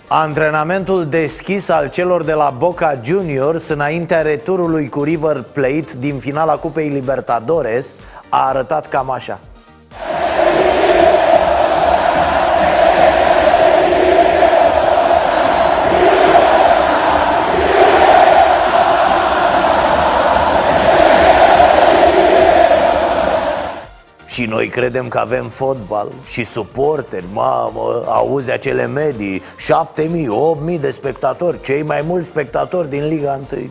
Antrenamentul deschis al celor de la Boca Juniors înaintea returului cu River Plate din finala Cupei Libertadores a arătat cam așa. Și noi credem că avem fotbal și suporteri, mamă, auzi acele medii, 7.000, 8.000 de spectatori, cei mai mulți spectatori din Liga 1,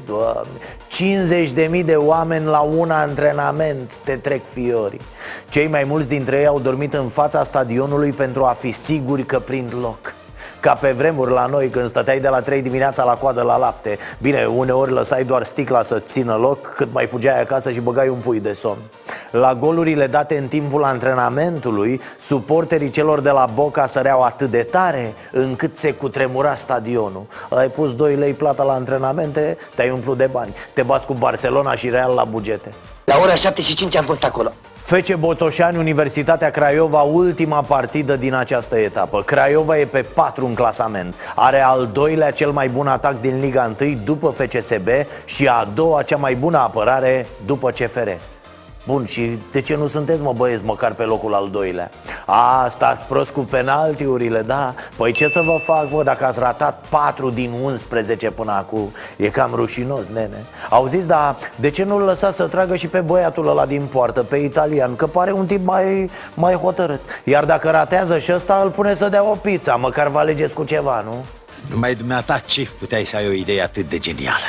Doamne, 50.000 de oameni la un antrenament, te trec fiorii. Cei mai mulți dintre ei au dormit în fața stadionului pentru a fi siguri că prind loc. Ca pe vremuri la noi, când stăteai de la 3 dimineața la coadă la lapte. Bine, uneori lăsai doar sticla să-ți țină loc, cât mai fugeai acasă și băgai un pui de somn. La golurile date în timpul antrenamentului, suporterii celor de la Boca săreau atât de tare încât se cutremura stadionul. Ai pus 2 lei plata la antrenamente, te-ai umplut de bani. Te bați cu Barcelona și Real la bugete. La ora 7:05 am fost acolo. FC Botoșani, Universitatea Craiova, ultima partidă din această etapă. Craiova e pe 4 în clasament. Are al doilea cel mai bun atac din Liga 1 după FCSB și a doua cea mai bună apărare după CFR. Bun, și de ce nu sunteți, mă băieți, măcar pe locul al doilea? Stați prost cu penaltiurile, da? Păi ce să vă fac, mă, dacă ați ratat 4 din 11 până acum? E cam rușinos, nene. Auziți, dar de ce nu-l lăsați să tragă și pe băiatul ăla din poartă, pe italian? Că pare un tip mai hotărât. Iar dacă ratează și ăsta, îl pune să dea o pizza, măcar vă alegeți cu ceva, nu? Numai dumneata ce puteai să ai o idee atât de genială?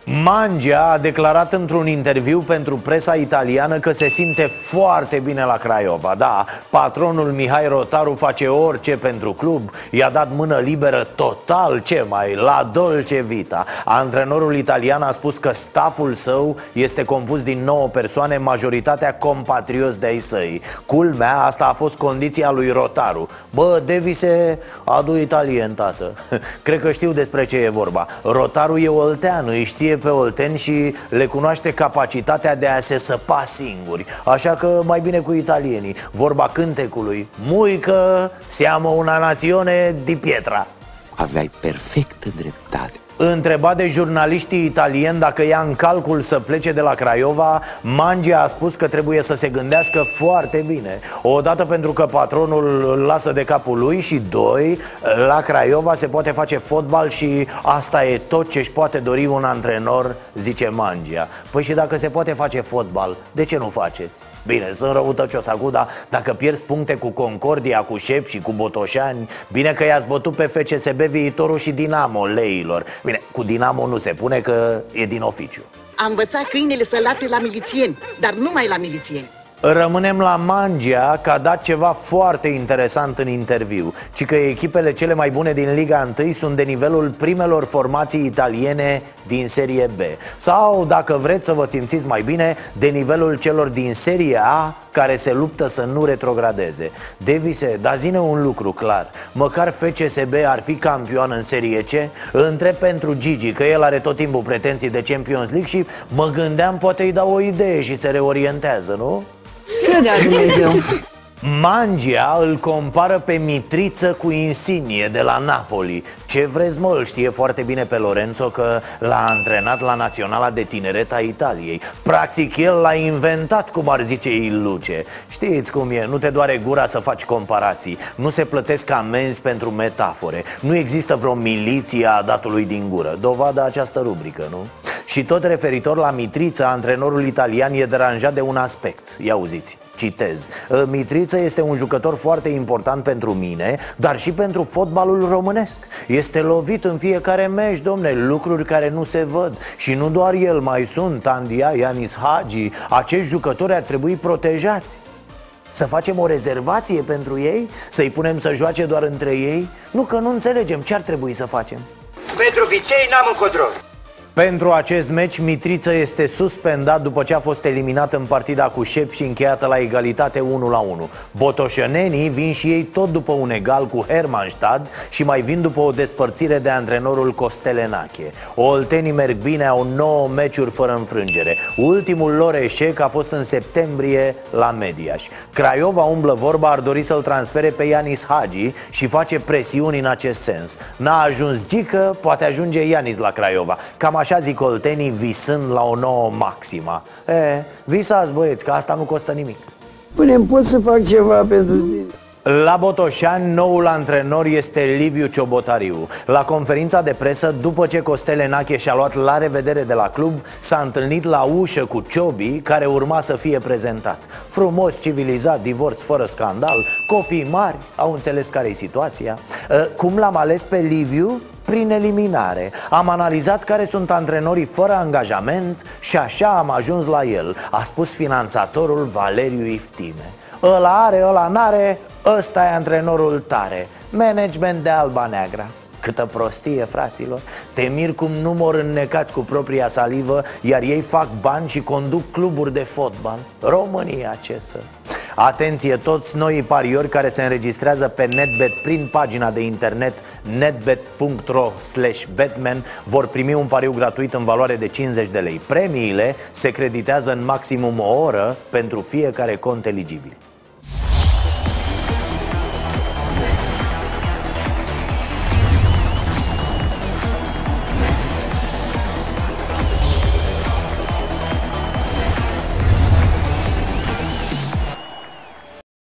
Mangia a declarat într-un interviu pentru presa italiană că se simte foarte bine la Craiova. Da, patronul Mihai Rotaru face orice pentru club, i-a dat mână liberă total, la dolce vita. Antrenorul italian a spus că stafful său este compus din 9 persoane, majoritatea compatrioți de-ai săi. Culmea, asta a fost condiția lui Rotaru. Bă, Devise, adu italien, tată. Cred că știu despre ce e vorba. Rotaru e oltean, îi știe pe olteni și le cunoaște capacitatea de a se săpa singuri. Așa că mai bine cu italienii. Vorba cântecului: muică siamo una nazione di pietra. Aveai perfectă dreptate. Întrebat de jurnaliștii italieni dacă ia în calcul să plece de la Craiova, Mangia a spus că trebuie să se gândească foarte bine. Odată pentru că patronul îl lasă de capul lui și doi, la Craiova se poate face fotbal și asta e tot ce își poate dori un antrenor, zice Mangia. Păi și dacă se poate face fotbal, de ce nu faceți? Bine, sunt răutăcios acum, dar dacă pierzi puncte cu Concordia, cu Șep și cu Botoșani, bine că i-ați bătut pe FCSB, Viitorul și Dinamo leilor. Bine, cu Dinamo nu se pune că e din oficiu. Am învățat câinele să late la milițieni, dar numai la milițieni. Rămânem la Mangia, că a dat ceva foarte interesant în interviu, ci că echipele cele mai bune din Liga 1 sunt de nivelul primelor formații italiene din Serie B. Sau, dacă vreți să vă simțiți mai bine, de nivelul celor din Serie A, care se luptă să nu retrogradeze. Devise, dar zine un lucru clar: măcar FCSB ar fi campion în Serie C? Întreb pentru Gigi, că el are tot timpul pretenții de Champions League și mă gândeam poate îi dau o idee și se reorientează, nu? Să dea Dumnezeu. Mangia îl compară pe Mitriță cu Insigne de la Napoli. Ce vreți, mă, îl știe foarte bine pe Lorenzo că l-a antrenat la Naționala de Tineret a Italiei. Practic el l-a inventat, cum ar zice Il Luce. Știți cum e, nu te doare gura să faci comparații. Nu se plătesc amenzi pentru metafore. Nu există vreo miliție a datului din gură. Dovadă această rubrică, nu? Și tot referitor la Mitriță, antrenorul italian e deranjat de un aspect. Ia auziți, citez: Mitriță este un jucător foarte important pentru mine, dar și pentru fotbalul românesc. Este lovit în fiecare meci, domne, lucruri care nu se văd. Și nu doar el, mai sunt Tandia, Ianis Hagi. Acești jucători ar trebui protejați. Să facem o rezervație pentru ei? Să-i punem să joace doar între ei? Nu, că nu înțelegem ce ar trebui să facem. Pentru vicei n-am încotro. Pentru acest meci, Mitriță este suspendat după ce a fost eliminat în partida cu Șep și încheiată la egalitate 1-1. Botoșănenii vin și ei tot după un egal cu Hermannstad și mai vin după o despărțire de antrenorul Costel Enache. Oltenii merg bine, au 9 meciuri fără înfrângere. Ultimul lor eșec a fost în septembrie la Mediaș. Craiova, umblă vorba, ar dori să-l transfere pe Ianis Hagi și face presiuni în acest sens. N-a ajuns Gică, poate ajunge Ianis la Craiova. Cam așa zic oltenii, visând la o nouă maxima. Visați, băieți, că asta nu costă nimic. Spune-mi, pot să fac ceva pentru tine? La Botoșani, noul antrenor este Liviu Ciobotariu. La conferința de presă, după ce Costel Enache și-a luat la revedere de la club, s-a întâlnit la ușă cu Ciobi, care urma să fie prezentat. Frumos, civilizat, divorț fără scandal, copii mari, au înțeles care-i situația. Cum l-am ales pe Liviu? Prin eliminare. Am analizat care sunt antrenorii fără angajament și așa am ajuns la el, a spus finanțatorul Valeriu Iftime. Ăla are, ăla n-are, ăsta e antrenorul tare. Management de alba neagra. Câtă prostie, fraților. Te mir cum nu mor înnecați cu propria salivă, iar ei fac bani și conduc cluburi de fotbal. România, ce să... Atenție, toți noii pariori care se înregistrează pe NetBet prin pagina de internet netbet.ro/betman vor primi un pariu gratuit în valoare de 50 de lei. Premiile se creditează în maximum o oră pentru fiecare cont eligibil.